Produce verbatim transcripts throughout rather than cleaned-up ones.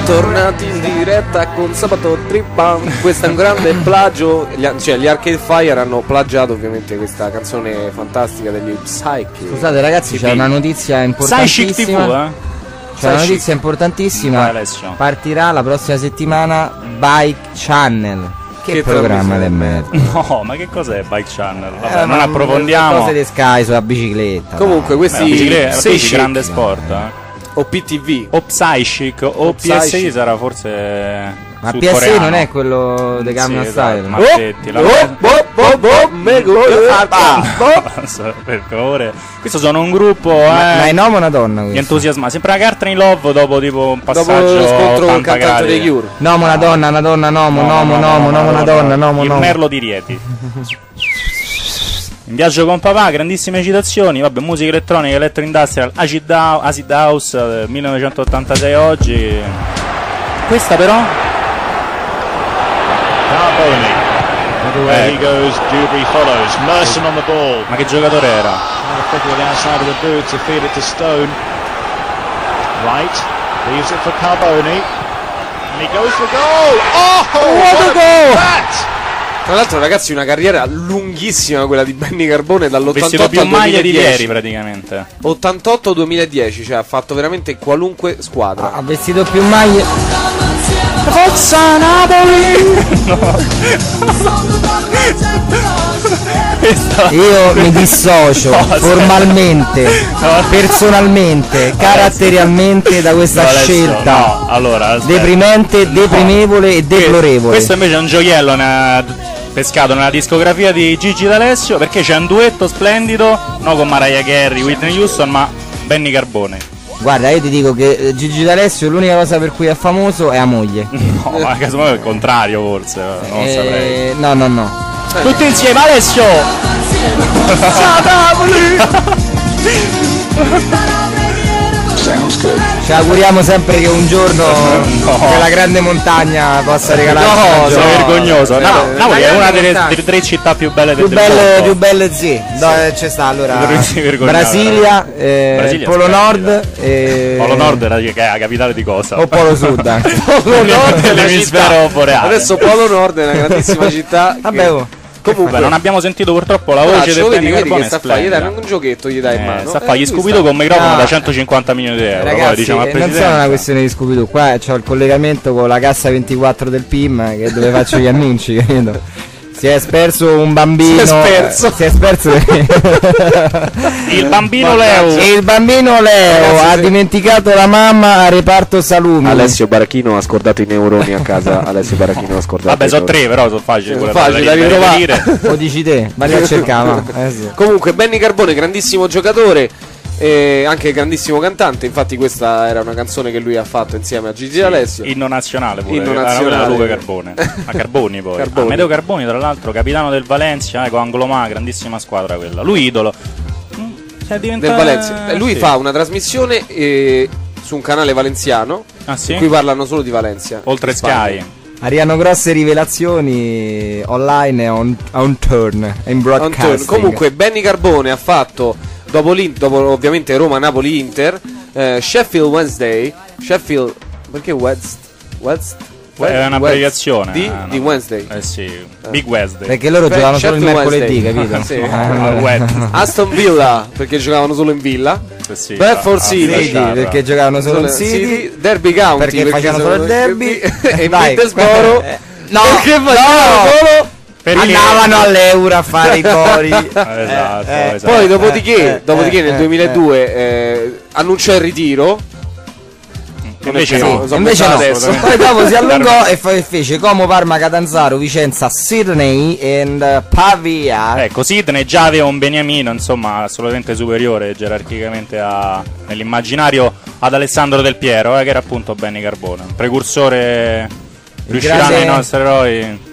Bentornati in diretta con Sabato Trippan. Questo è un grande plagio. Gli, cioè gli Arcade Fire hanno plagiato ovviamente questa canzone fantastica degli Psyche. Scusate ragazzi, c'è una notizia importantissima. Psychic T V, eh? C'è una notizia importantissima. Partirà la prossima settimana Bike Channel. Che, che programma del merda. No, ma che cos'è Bike Channel? Vabbè, eh, non approfondiamo. Cose di Sky sulla bicicletta. Comunque questi bicicletta, sei grande sport, eh? O P T V o Psychic o, o P S I sarà forse. Ma P S I non è quello dei Gangnam sì, Style. Ma Mazzetti, la per favore. Questo sono un gruppo, eh, ma è un uomo o una donna? Gli entusiasmati. Sembra Courtney Love dopo tipo un passaggio dopo lo scontro con il cantante dei Cure. Nomo una donna, una donna, nomo, nomo, nomo, nomo, una donna, nomo, il nomo. Merlo di Rieti. In viaggio con papà, grandissime citazioni, vabbè, musica elettronica, electro industrial, acid, acid house, millenovecentottantasei oggi. Questa però? Carboni. Where he goes, Dewberry follows. Merson on the ball. Ma che giocatore era? Flick with the outside of the boot to feed it to Stone. Right, leaves it for Carboni. And he goes for goal. Oh, what, what a goal! That! Tra l'altro ragazzi una carriera lunghissima quella di Benny Carbone dall'ottantotto al duemiladieci. Vestito più maglie di ieri praticamente. ottantotto duemiladieci, cioè ha fatto veramente qualunque squadra. Ha vestito più maglie. Forza Napoli! No. Io mi dissocio no, formalmente, no, personalmente, no, caratterialmente da questa no, scelta no. Allora, deprimente, deprimevole no. e deplorevole. Questo invece è un gioiello ne pescato nella discografia di Gigi D'Alessio, perché c'è un duetto splendido, no con Mariah Carey, Whitney Houston, ma Benny Carbone. Guarda, io ti dico che Gigi D'Alessio l'unica cosa per cui è famoso è la moglie. No, ma casomai è il contrario forse, non eh, saprei. No, no, no. Tutti insieme, Alessio! Ci auguriamo sempre che un giorno no. che la grande montagna possa regalare. No, sei vergognoso. No, no, Napoli è una delle, delle tre città più belle più del belle, mondo. Più belle, sì. Dove c'è sta allora Brasilia, eh, Brasilia, Polo Nord. E... Polo Nord era che è la capitale di cosa? O Polo Sud anche. Polo Nord è l'emisfero boreale. Adesso Polo Nord è una grandissima città. Vabbè, che... oh. Comunque Beh, non abbiamo sentito purtroppo la voce del Benny Carbone. Sta a fare, gli dai un giochetto, gli dai in mano. Eh, sta a fare gli Scooby-Doo con un microfono ah. da centocinquanta milioni di euro. Ragazzi, diciamo al non sono una questione di Scooby-Doo. Qua c'ho il collegamento con la cassa ventiquattro del P I M, che è dove faccio gli annunci, credo. Si è sperso un bambino. Si è sperso. Si è sperso. Il bambino Leo. Il bambino Leo Ragazzi, ha se... dimenticato la mamma a reparto salumi. Alessio Barachino ha scordato i neuroni a casa. Alessio Barachino ha scordato. Vabbè, sono tre, però sono facili. Sono facili da ritrovare. Lo dici te, vai a cercare. Eh sì. Comunque, Benny Carbone, grandissimo giocatore. E anche grandissimo cantante, infatti questa era una canzone che lui ha fatto insieme a Gigi sì, D'Alessio. Inno nazionale pure, inno nazionale. Luca Carbone. A Carboni poi. Carboni. Amedeo Carboni tra l'altro, capitano del Valencia, eh, con Anglomà, grandissima squadra quella. Lui idolo. Cioè, diventa... Del Valencia. Lui sì. fa una trasmissione eh, su un canale valenziano ah, sì? in cui parlano solo di Valencia. Oltre Sky. Arrivano grosse rivelazioni online e on, on turn in broadcasting. On turn. Comunque Benny Carbone ha fatto dopo, dopo ovviamente Roma, Napoli, Inter, eh, Sheffield Wednesday, Sheffield perché West West è un'abbreviazione di, no. di Wednesday. Eh sì, Big Wednesday. Perché loro Beh, giocavano Sheffield solo il mercoledì, capito? Sì. ah, Aston Villa perché giocavano solo in Villa. Eh sì, Bedford ah, City City, perché giocavano solo in City. City. Derby County perché, perché facevano solo il derby e Middlesbrough no, perché facevano no. solo Perché? Andavano all'euro a fare i cori. esatto, eh, esatto. Poi dopodiché, eh, dopodiché eh, nel duemiladue eh, annunciò il ritiro. Invece sì, no, so invece no. adesso. Poi dopo si allungò e fece Como, Parma, Catanzaro, Vicenza, Sydney e uh, Pavia. Ecco, Sydney già aveva un beniamino, insomma, assolutamente superiore gerarchicamente a, nell'immaginario ad Alessandro Del Piero, eh, che era appunto Benny Carbone, un precursore. Riusciranno grande... i nostri eroi.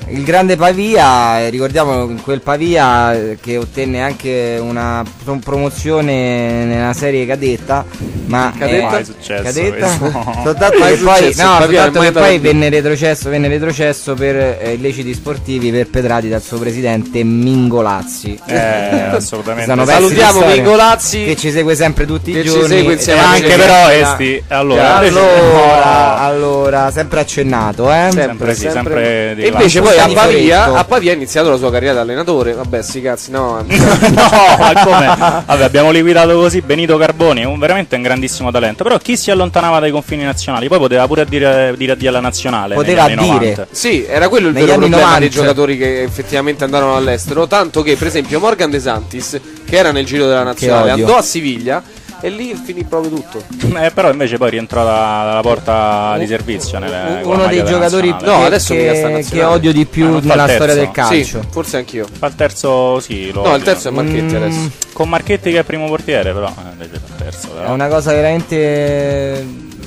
Il grande Pavia, eh, ricordiamo in quel Pavia eh, che ottenne anche una pro- promozione nella serie cadetta, ma Cadetta? eh, Mai successo cadetta? questo. soltanto Mai che poi, successo, no, il Pavia soltanto è che mai poi andato venne retrocesso, venne retrocesso per eh, illeciti sportivi perpetrati dal suo presidente Mingolazzi. Eh, assolutamente. Sono sì. pezzi di Salutiamo storia Mingolazzi che ci segue sempre tutti che i ci giorni. segue E insieme a anche Cesare. però Esti, allora, invece- allora, no, allora, sempre accennato, eh? sempre sì, sempre di E invece là. poi a Di Pavia, Foretto. a Pavia ha iniziato la sua carriera da allenatore. Vabbè, sti cazzi, no. no, ma come? Vabbè, abbiamo liquidato così Benito Carboni, è un, veramente un grandissimo talento. Però chi si allontanava dai confini nazionali? Poi poteva pure dire, dire addio alla nazionale. Poteva negli anni dire. novanta. Sì, era quello il Negli vero anni problema novanta. dei giocatori che effettivamente andarono all'estero. Tanto che, per esempio, Morgan De Santis, che era nel giro della nazionale, odio. andò a Siviglia e lì finì proprio tutto. Eh, però invece poi rientrò da- dalla porta di servizio. Nelle, con la Uno dei maglia della giocatori nazionale. No, adesso mica sta che, nazionale. che odio di più Ah, non fa nella il storia terzo? del calcio. Sì, forse anch'io. Fa il terzo, sì. Lo No, il odio. terzo è Marchetti Mm, adesso. Con Marchetti che è primo portiere, però. Eh, invece fa il terzo. È Però. una cosa veramente. Eh,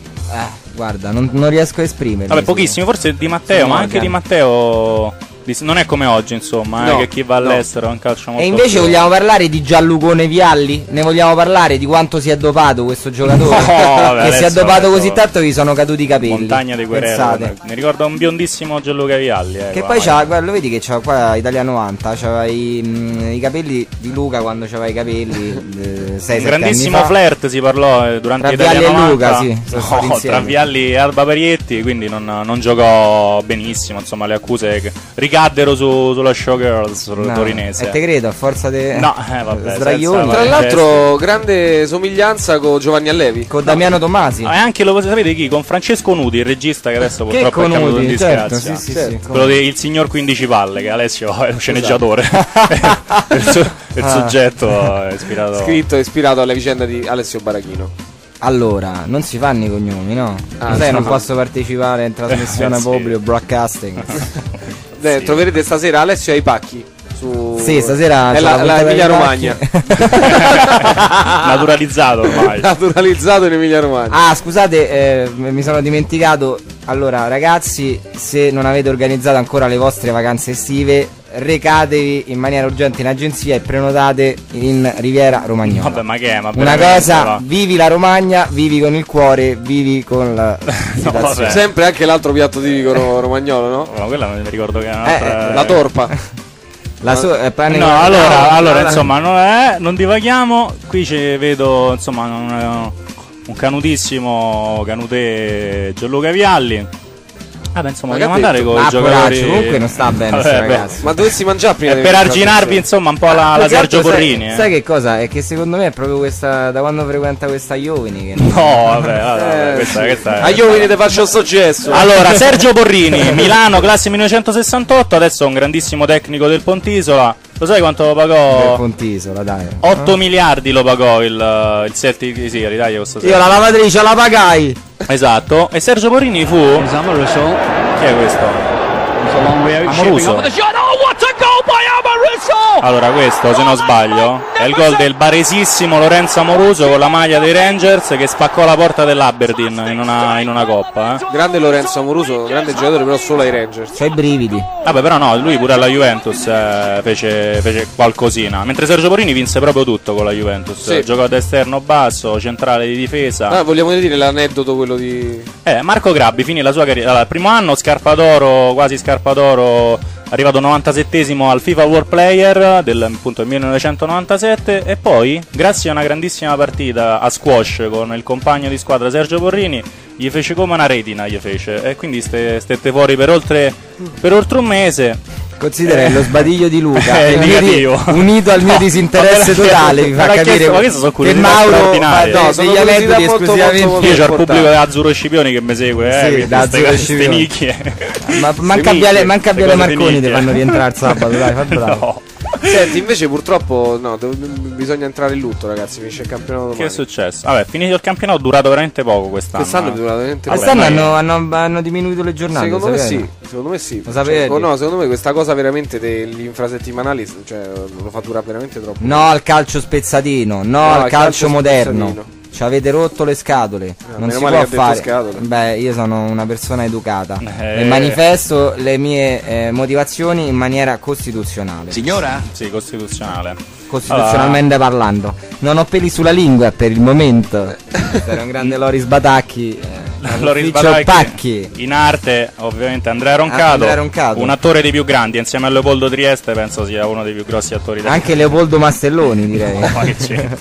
guarda, non, non riesco a esprimermi. Vabbè, pochissimi, forse Di Matteo, Sì, ma anche Morgan. Di Matteo. di- Non è come oggi, insomma, eh, No, che chi va no. all'estero è un calcio molto E invece più- vogliamo parlare di Gianlucone Vialli? Ne vogliamo parlare di quanto si è dopato questo giocatore? No, vabbè, che si è adesso- dopato adesso- così tanto che gli sono caduti i capelli. Montagna di Guerrero. Pensate. Mi ricorda un biondissimo Gianluca Vialli. Eh, Che qua, poi c'ha, magari. guarda, lo vedi che c'ha qua Italia novanta, c'aveva i, mm, i capelli di Luca quando c'aveva i capelli sei Un grandissimo flirt si parlò eh, durante Tra Italia Vialli e novanta. Luca, sì, sono stati No, insieme. tra Vialli e Alba Parietti, quindi non, non giocò benissimo. Insomma, le accuse che ricaddero su, sulla Showgirls sul torinese. E te credo, a forza di No, eh, vabbè, sdraioni. senza- Tra Vabbè, l'altro, grande somiglianza con Giovanni Allevi. Con Damiano Tomasi. Ah, e anche lo sapete chi? Con Francesco Nudi, il regista che adesso Che purtroppo è caduto in Conudi, certo, disgrazia. sì, sì, Certo. sì, Quello del signor quindici palle, che Alessio è un sceneggiatore. il, su- il Ah. soggetto è ispirato. Scritto e ispirato alla vicenda di Alessio Barachino. Allora, non si fanno i cognomi, no? Ah, Lo sai, non no. posso partecipare in trasmissione Eh, sì. pubblico broadcasting. Eh, Sì. Troverete stasera Alessio ai pacchi. Su... Sì, stasera è c'è la, la la puntata Emilia dei Romagna. Naturalizzato ormai. Naturalizzato in Emilia Romagna. Ah, scusate, eh, mi sono dimenticato. Allora, ragazzi, se non avete organizzato ancora le vostre vacanze estive, recatevi in maniera urgente in agenzia e prenotate in Riviera Romagnola. Vabbè, ma che è? Ma Una veramente, cosa, va. vivi la Romagna, vivi con il cuore, vivi con la situazione. vabbè. Sempre anche l'altro piatto tipico ro- romagnolo, no? Ma quella non mi ricordo che è Eh, un'altra. La torpa. La so- eh, pane No, con- allora, Ah, allora ah, insomma, non, è- non divaghiamo. Qui ci vedo, insomma, un, un canutissimo canute Gianluca Vialli. Vabbè, insomma, Ma vogliamo che ha andare detto? con i Ah, giocatori. poraccio, comunque non sta bene Vabbè, sto beh. ragazzo. Ma dovessi mangiare prima È di per venire in arginarvi, trasmissione. insomma, un po' la, la Più che Sergio altro, Porrini. sai, eh. sai che cosa? È che secondo me è proprio questa, da quando frequenta questa Iovini che No, vabbè, vabbè, Eh, questa, questa è- A Iovine ti faccio sto gesto. Allora, Sergio Porrini, Milano, classe millenovecentosessantotto, adesso è un grandissimo tecnico del Pontisola. Lo sai quanto lo del pagò? Pontisola, dai. otto miliardi lo pagò il, il Celtic, sì, l'Italia questo Io la lavatrice la pagai. Esatto, e Sergio Porrini fu... Is Amoruso. Chi è questo? It's a long way out. Amoruso. Shipping up with the shot. Oh, what a goal by Amoruso! Allora, questo, se non sbaglio, è il gol del baresissimo Lorenzo Amoruso con la maglia dei Rangers che spaccò la porta dell'Aberdeen in una, in una coppa. Eh. Grande Lorenzo Amoruso, grande giocatore, però solo ai Rangers. C'hai i brividi. Vabbè, però no, lui pure alla Juventus eh, fece, fece qualcosina. Mentre Sergio Porrini vinse proprio tutto con la Juventus. Sì. Giocò da esterno basso, centrale di difesa. Ah, vogliamo dire l'aneddoto quello di... Eh, Marco Grabbi finì la sua carriera. Allora, il primo anno scarpa d'oro, quasi scarpa d'oro, arrivato novantasettesimo al FIFA World Player del appunto del millenovecentonovantasette, e poi, grazie a una grandissima partita a squash con il compagno di squadra Sergio Porrini, gli fece come una retina, gli fece, e quindi ste, stette fuori per oltre, per oltre un mese. Considera che lo sbadiglio di Luca Eh, il mio negativo. di- unito al mio No, disinteresse ma me l'ha totale chiesto- vi fa me l'ha capire chiesto, ma queste sono che curiosità Mauro fa straordinarie. dei- No, sono degli aneddoti curiosità molto, esclusivamente molto, Io c'ho il importante. pubblico di Azzurro Scipioni che mi segue, eh, Sì, quindi da ste- Azzurro ste Scipioni. nicchie. ma manca Ste Viale, nicchie, manca ste Viale cose di Marconi ti nicchie. fanno rientrare il sabato, dai, fa bravo. No. Senti, invece purtroppo no, dov- bisogna entrare in lutto, ragazzi, finisce il campionato Che è domani. successo? Vabbè, finito il campionato, è durato veramente poco quest'anno. Quest'anno è eh. durato veramente Vabbè, poco. Quest'anno noi- hanno, hanno, hanno diminuito le giornate, Secondo me sapete? sì, secondo me sì. Lo sapevi? Cioè, no, secondo me questa cosa veramente degli infrasettimanali, cioè, lo fa durare veramente troppo. No al calcio spezzatino, no, al calcio, moderno. spezzatino. ci avete rotto le scatole, Ah, non meno si male può che ha detto fare. scatole. Beh, io sono una persona educata Eh. e manifesto le mie eh, motivazioni in maniera costituzionale. Signora? Sì, costituzionale. Costituzionalmente parlando, non ho peli sulla lingua per il momento. Questo era un grande Loris Batacchi. Eh, Loris Ufficio Batacchi, Pacchi. in arte ovviamente Andrea Roncato, Andrea Roncato. un attore dei più grandi insieme a Leopoldo Trieste, penso sia uno dei più grossi attori del Anche Leopoldo Mastelloni, direi. Ma che c'entra?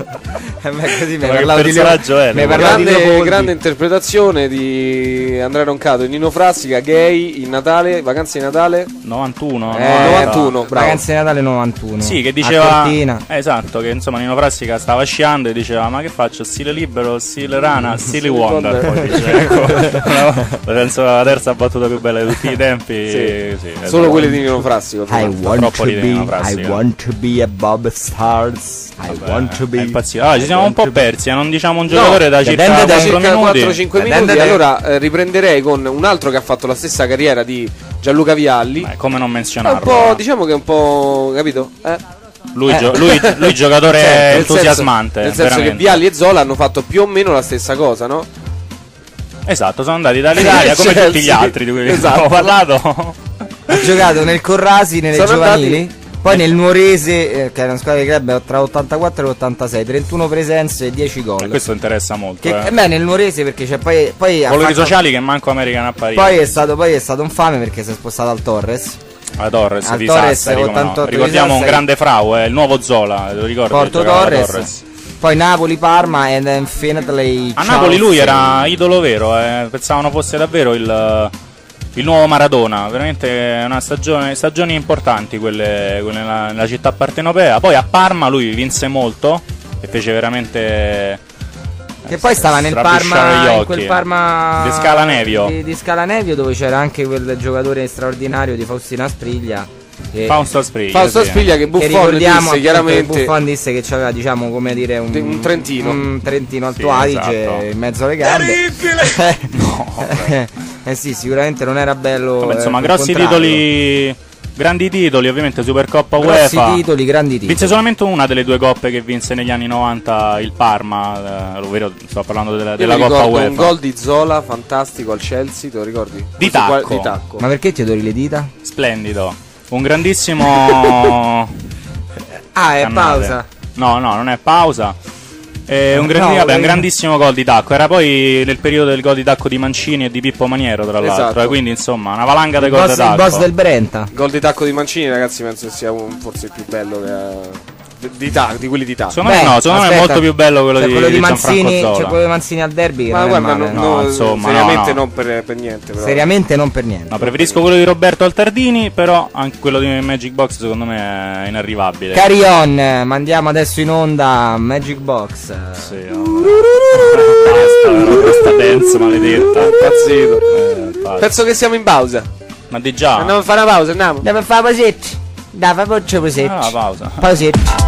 Eh beh, così mi Ma che parlavo di personaggio Leo- è, mi Leopoldo? parlavo di Grande, Leopoldi. grande interpretazione di Andrea Roncato e Nino Frassica, Gay, in Natale, vacanze di Natale. novantuno, Eh, no? novantuno, bravo. Vacanze di Natale novantuno. Sì, che A diceva Cortina. esatto, che insomma Nino Frassica stava sciando e diceva "Ma che faccio? Stile libero, stile rana, stile Wonder". Wonder. Poi dice, ecco, no, penso la terza battuta più bella di tutti i tempi. Sì. sì, Solo esatto. quelle di Nino Frassico. I want troppo to ridere be Nino I Frassica. want to be above stars. I Vabbè, want to be è impazzito. Ah, ci siamo I un po' want to be- persi, eh, non diciamo un giocatore da che circa vende da quattro circa minuti. quattro cinque Attende minuti. te. Allora eh, riprenderei con un altro che ha fatto la stessa carriera di Gianluca Vialli. Beh, come non È un menzionarlo? po', eh. diciamo che è un po', capito? Eh? Lui, Eh. gio- lui, lui giocatore Cioè, nel entusiasmante, senso, nel senso che veramente. Vialli e Zola hanno fatto più o meno la stessa cosa, no? Esatto, sono andati dall'Italia come Chelsea. tutti gli altri di cui Esatto. abbiamo parlato. Ha giocato nel Corrasi nelle Sono giovanili, poi nel Nuorese, eh, che è una squadra di club tra l'ottantaquattro e l'ottantasei, trentuno presenze e dieci E gol. questo interessa molto. Che, eh. eh beh, nel Nuorese perché c'è poi poi ha Valori fatto- sociali che manco American a Parigi. poi è stato poi è stato un fame perché si è spostato al Torres. a Torres al di Torres, Sassari, come no. ottantotto di Ricordiamo un Sassari. grande frau, è il nuovo Zola, lo ricordi? Porto Giocava a Torres, poi Napoli, Parma e Infinitely A Napoli lui era idolo vero, eh. Pensavano fosse davvero il, il nuovo Maradona, veramente una stagione, stagioni importanti quelle, quelle nella, nella città partenopea. Poi a Parma lui vinse molto e fece veramente... che poi stava nel strabisciare gli Parma, in occhi. quel Parma Di Scala Nevio. di, di Scala Nevio, dove c'era anche quel giocatore straordinario di Faustino Aspriglia che, Fausto Aspriglia. Fausto sì. Spiglia che che Buffon ricordiamo disse appunto, chiaramente Buffon disse che c'aveva, diciamo, come dire un, Un trentino. un trentino Alto Sì, Adige esatto. in mezzo alle gambe. eh, eh sì, sicuramente non era bello. Vabbè, insomma, eh, grossi incontrarlo. titoli, grandi titoli, ovviamente Supercoppa Grossi UEFA. titoli, grandi titoli. Vinse solamente una delle due coppe che vinse negli anni novanta il Parma, eh, ovvero sto parlando della, io della mi Coppa ricordo UEFA. un gol di Zola fantastico al Chelsea, te lo ricordi? Di Questo qua- tacco. di tacco. Ma perché ti odori le dita? Splendido. Un grandissimo Ah, è Cannate. pausa. No, no, non è pausa. È un, grandi- No, vabbè, un eh. grandissimo gol di tacco. Era poi nel periodo del gol di tacco di Mancini e di Pippo Maniero, tra l'altro. Esatto. eh, Quindi, insomma, una valanga di Il gol di boss, il tacco. boss del Brenta. Gol di tacco di Mancini, ragazzi, penso che sia un- forse il più bello che ha- di, di, tacco, di quelli di tacco. Secondo me Beh, no, secondo me è aspetta, molto più bello quello c'è di, quello di di Gianfranco Manzini, Zola. c'è quello di Manzini al derby che Ma non guarda, è male. no, no, no, insomma, seriamente no, no. non per, per niente. Però. Seriamente non per niente. No, preferisco quello di Roberto Altardini, però anche quello di Magic Box secondo me è inarrivabile. Carry on, mandiamo adesso in onda Magic Box. Sì, oh. Basta, però, questa dance maledetta. Impazzito. Eh, basta. Penso che siamo in pausa. Ma di già. Andiamo a fare una pausa, andiamo. Deve fare pausetti. Dai, faccio pausetti. Ah, pausa. Pausetti.